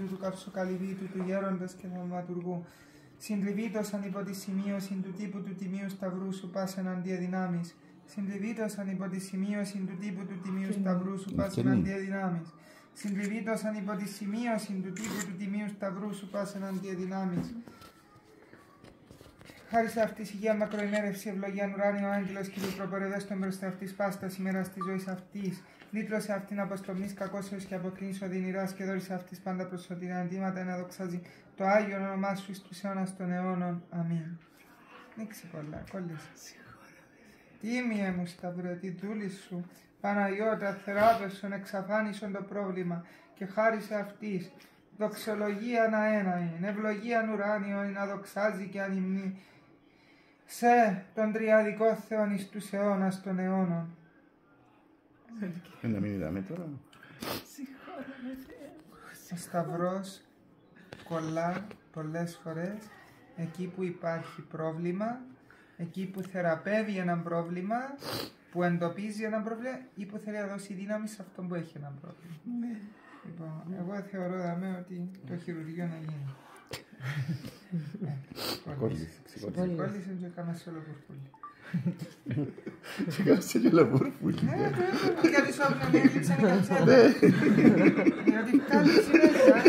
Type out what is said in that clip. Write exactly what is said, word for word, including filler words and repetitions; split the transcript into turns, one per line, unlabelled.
του καυσοκαλυβίτου, του γέροντος και θαυματουργού. Συντριβήτωσαν υπό τη σημείωση του τύπου του τιμίου σταυρού σου πας εναντία δυνάμεις. Συντριβήτωσαν υπό τη σημείωση του τύπου του τιμίου σταυρού σου πας εναντία δυνάμεις. Συντριβήτωσαν υπό τη σημείωση του τύπου του τιμίου σταυρού σου πας εναντία δυνάμεις. Χάρη σε αυτή η υγεία, μακροημέρευση, ευλογία, ουράνιο άγγελος και προπορευές των μπροστά αυτή πάστα ημέρα τη ζωή αυτή. Δίτλωσε αυτήν αποστομνή κακόσεως και αποκλίνης οδυνηράς και δόρισε αυτή πάντα προσωτηρία αντίματα να δοξάζει το άγιο όνομά σου εις τους αιώνας των αιώνων. Αμήν. Νίξει πολλά, κόλλησε. Τίμιε μου σταυρέ, τη δούλη σου, Παναγιώτα, θεράπευσον, εξαφάνισον το πρόβλημα και χάρισε αυτής. Δοξολογία να έναεν, ευλογία ουράνιον να δοξάζει και ανυμνεί σε τον τριαδικό Θεόν εις τους αιώνας των αιώνων.
Να μην είδαμε τώρα.
Ο Σταυρός κολλά πολλές φορές εκεί που υπάρχει πρόβλημα, εκεί που θεραπεύει ένα πρόβλημα, που εντοπίζει ένα πρόβλημα ή που θέλει να δώσει δύναμη σε αυτόν που έχει ένα πρόβλημα. Ναι. Λοιπόν, εγώ θεωρώ δαμέ ότι το χειρουργείο να γίνει. Κόλλησε και έκανα σε όλο πουρπούλι.
Και έκανα σε όλο πουρπούλι.
Ναι, γιατί σου έπρεπε να έλειψαν οι κατσέλες. Γιατί κάλυψε μέσα.